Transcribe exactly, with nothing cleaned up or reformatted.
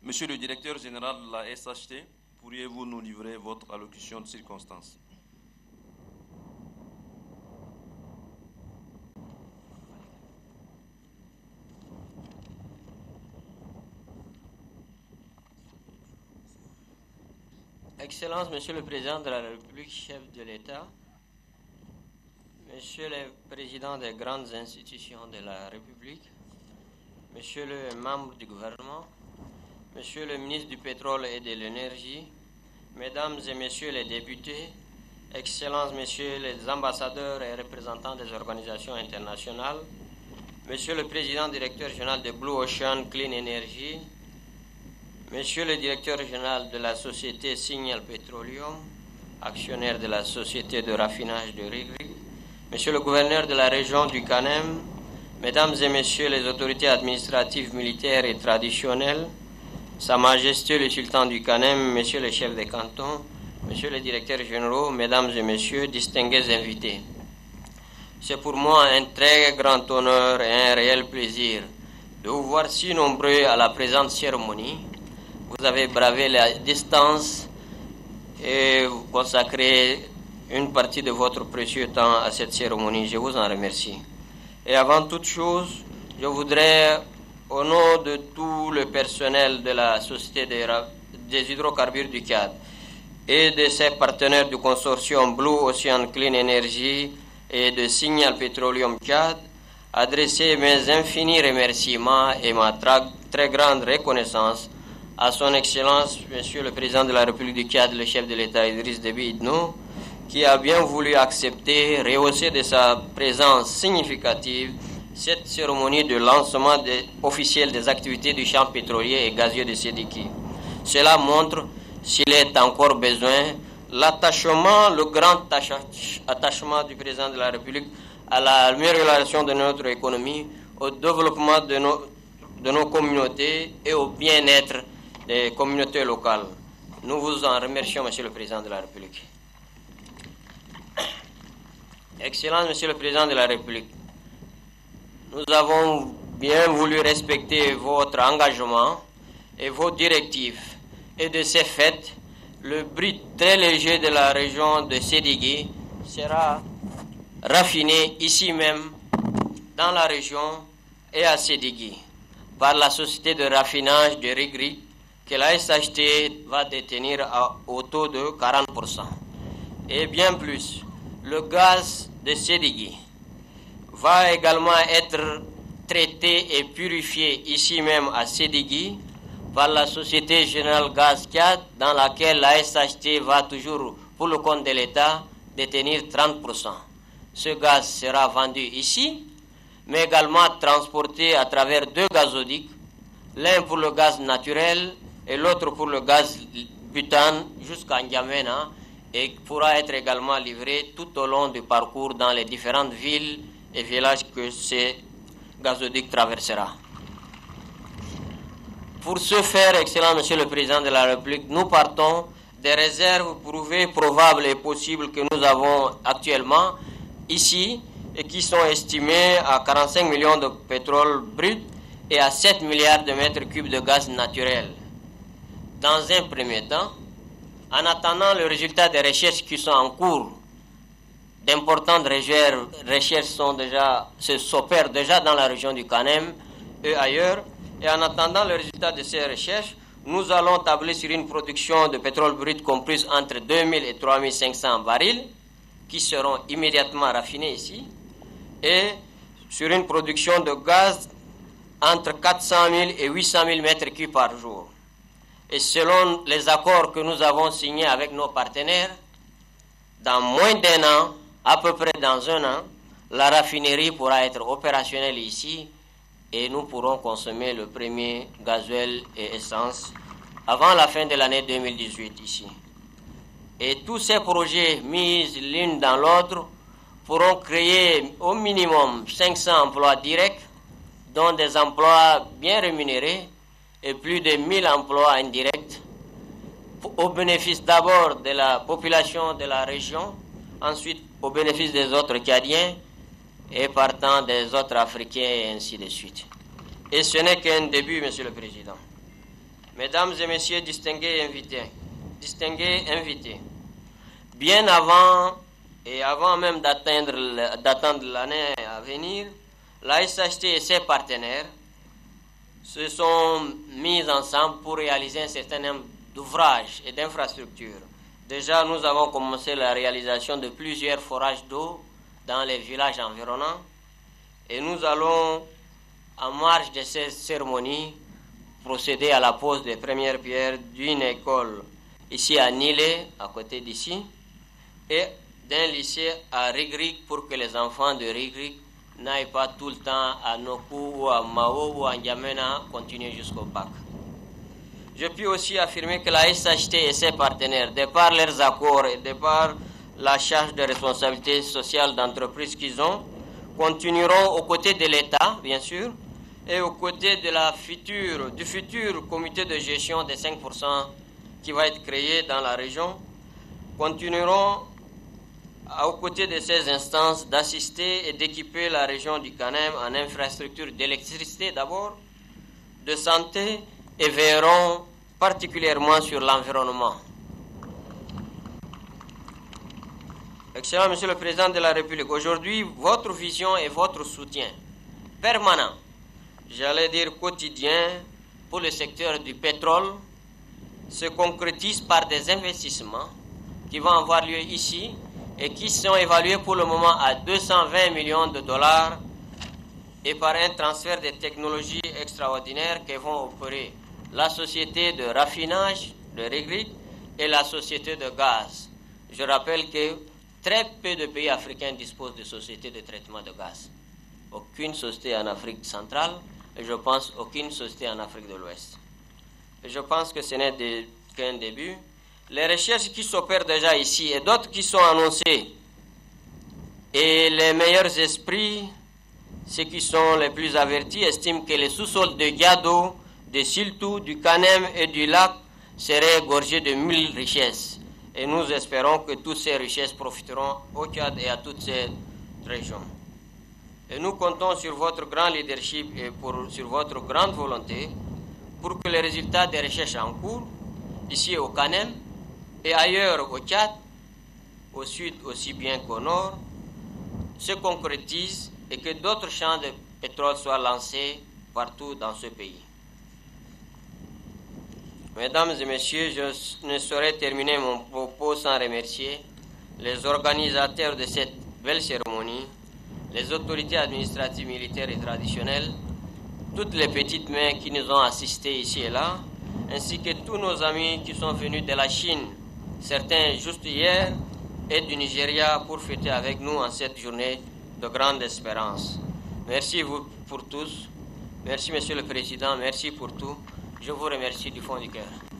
Monsieur le directeur général de la S H T, pourriez-vous nous livrer votre allocution de circonstance? Excellence, Monsieur le Président de la République, chef de l'État, Monsieur le Président des grandes institutions de la République, Monsieur le membre du gouvernement, Monsieur le ministre du Pétrole et de l'Énergie, Mesdames et Messieurs les députés, Excellences, Messieurs les ambassadeurs et représentants des organisations internationales, Monsieur le Président directeur général de Blue Ocean Clean Energy, Monsieur le directeur général de la société Signal Petroleum, actionnaire de la société de raffinage de Rigri, Monsieur le gouverneur de la région du Kanem, Mesdames et Messieurs les autorités administratives, militaires et traditionnelles, Sa Majesté le Sultan du Kanem, Messieurs les chefs des cantons, Messieurs les directeurs généraux, Mesdames et Messieurs, distingués invités. C'est pour moi un très grand honneur et un réel plaisir de vous voir si nombreux à la présente cérémonie. Vous avez bravé la distance et vous consacrez une partie de votre précieux temps à cette cérémonie. Je vous en remercie. Et avant toute chose, je voudrais, au nom de tout le personnel de la Société des, des hydrocarbures du Tchad et de ses partenaires du consortium Blue Ocean Clean Energy et de Signal Petroleum Tchad, adresser mes infinis remerciements et ma très grande reconnaissance à son Excellence, Monsieur le Président de la République du Tchad, le chef de l'État Idriss Déby Itno, qui a bien voulu accepter, rehausser de sa présence significative cette cérémonie de lancement des, officiel des activités du champ pétrolier et gazier de Sédiki. Cela montre, s'il est encore besoin, l'attachement, le grand attachement du Président de la République à l'amélioration de notre économie, au développement de nos, de nos communautés et au bien-être des communautés locales. Nous vous en remercions, Monsieur le Président de la République. Excellence, Monsieur le Président de la République, nous avons bien voulu respecter votre engagement et vos directives. Et de ces faits, le brut très léger de la région de Sédiki sera raffiné ici même, dans la région et à Sédiki, par la société de raffinage de Rigri, que la S H T va détenir à, au taux de quarante pour cent. Et bien plus, le gaz de Sédiki va également être traité et purifié ici même à Sédiki par la Société Générale Gaz Tchad, dans laquelle la S H T va toujours, pour le compte de l'État, détenir trente pour cent. Ce gaz sera vendu ici, mais également transporté à travers deux gazoducs, l'un pour le gaz naturel et l'autre pour le gaz butane jusqu'à N'Djamena, et pourra être également livré tout au long du parcours dans les différentes villes et villages que ce gazoduc traversera. Pour ce faire, Excellent Monsieur le Président de la République, nous partons des réserves prouvées, probables et possibles que nous avons actuellement ici et qui sont estimées à quarante-cinq millions de pétrole brut et à sept milliards de mètres cubes de gaz naturel. Dans un premier temps, en attendant le résultat des recherches qui sont en cours, d'importantes recherches sont déjà, s'opèrent déjà dans la région du Kanem et ailleurs. Et en attendant le résultat de ces recherches, nous allons tabler sur une production de pétrole brut comprise entre deux mille et trois mille cinq cents barils qui seront immédiatement raffinés ici, et sur une production de gaz entre quatre cent mille et huit cent mille mètres cubes par jour. Et selon les accords que nous avons signés avec nos partenaires, dans moins d'un an, à peu près dans un an, la raffinerie pourra être opérationnelle ici et nous pourrons consommer le premier gasoil et essence avant la fin de l'année deux mille dix-huit ici. Et tous ces projets mis l'un dans l'autre pourront créer au minimum cinq cents emplois directs, dont des emplois bien rémunérés et plus de mille emplois indirects, au bénéfice d'abord de la population de la région, ensuite au bénéfice des autres Tchadiens et partant des autres Africains et ainsi de suite. Et ce n'est qu'un début, Monsieur le Président. Mesdames et messieurs, distingués invités, distingués invités, bien avant et avant même d'atteindre d'attendre l'année à venir, la S H T et ses partenaires se sont mis ensemble pour réaliser un certain nombre d'ouvrages et d'infrastructures. Déjà, nous avons commencé la réalisation de plusieurs forages d'eau dans les villages environnants et nous allons, en marge de ces cérémonies, procéder à la pose des premières pierres d'une école ici à Nilé, à côté d'ici, et d'un lycée à Rigrig pour que les enfants de Rigrig n'aillent pas tout le temps à Nokou ou à Mao ou à N'Djamena continuer jusqu'au bac. Je puis aussi affirmer que la S H T et ses partenaires, de par leurs accords et de par la charge de responsabilité sociale d'entreprise qu'ils ont, continueront aux côtés de l'État, bien sûr, et aux côtés de la future, du futur comité de gestion des cinq pour cent qui va être créé dans la région, continueront aux côtés de ces instances d'assister et d'équiper la région du Kanem en infrastructures d'électricité d'abord, de santé, et veilleront particulièrement sur l'environnement. Excellent Monsieur le Président de la République, aujourd'hui, votre vision et votre soutien permanent, j'allais dire quotidien, pour le secteur du pétrole, se concrétise par des investissements qui vont avoir lieu ici et qui sont évalués pour le moment à deux cent vingt millions de dollars et par un transfert de technologies extraordinaires que vont opérer la société de raffinage de Rigrig et la société de gaz. Je rappelle que très peu de pays africains disposent de sociétés de traitement de gaz. Aucune société en Afrique centrale et je pense aucune société en Afrique de l'Ouest. Et je pense que ce n'est qu'un début. Les recherches qui s'opèrent déjà ici et d'autres qui sont annoncées et les meilleurs esprits, ceux qui sont les plus avertis, estiment que les sous-sols de Gado, de Siltou, du Kanem et du lac seraient gorgés de mille richesses. Et nous espérons que toutes ces richesses profiteront au Tchad et à toutes ces régions. Et nous comptons sur votre grand leadership et pour, sur votre grande volonté pour que les résultats des recherches en cours, ici au Kanem et ailleurs au Tchad, au sud aussi bien qu'au nord, se concrétisent et que d'autres champs de pétrole soient lancés partout dans ce pays. Mesdames et messieurs, je ne saurais terminer mon propos sans remercier les organisateurs de cette belle cérémonie, les autorités administratives, militaires et traditionnelles, toutes les petites mains qui nous ont assistés ici et là, ainsi que tous nos amis qui sont venus de la Chine, certains juste hier, et du Nigeria pour fêter avec nous en cette journée de grande espérance. Merci vous pour tous. Merci Monsieur le Président, merci pour tout. Je vous remercie du fond du cœur.